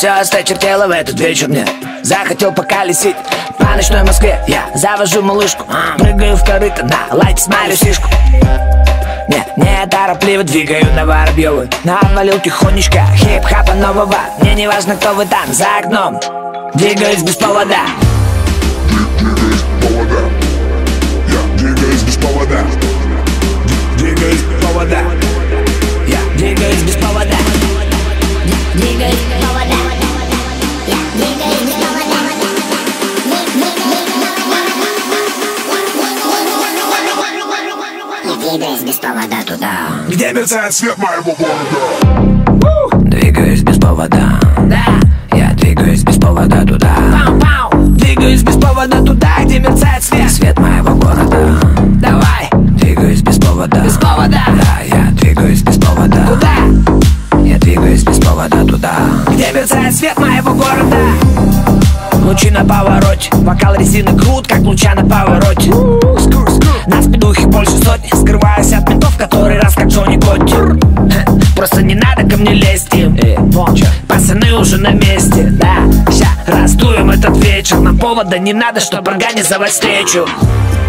Все осточертело в этот вечер мне. Захотел поколесить по ночной Москве. Я завожу малышку, прыгаю в корыто, на лайте смайлю сишку. Не торопливо двигаю на Воробьевой. Навалил тихонечко хип-хапа нового. Мне не важно, кто вы там за окном. Двигаюсь без повода. Двигаюсь без повода. Двигаюсь без повода. Я двигаюсь без повода. Двигаюсь без повода. Я двигаюсь без повода. Я двигаюсь без повода туда, Где мерцает свет моего города. Двигаюсь без повода. Да. Я двигаюсь без повода туда. Пау-пау. Двигаюсь без повода туда, где мерцает свет моего города. Давай. Двигаюсь без повода. Без повода. Да, я двигаюсь без повода. Куда? Я двигаюсь без повода туда, где мерцает свет моего города. Лучи на повороте, бокал резины крут, как луча на повороте. На спидухе больше сотни, скрываюсь от ментов, который раз как Джонни Готти. Просто не надо ко мне лезть им. Пацаны уже на месте, да. Ща раздуем этот вечер. Нам повода не надо, чтоб организовать встречу.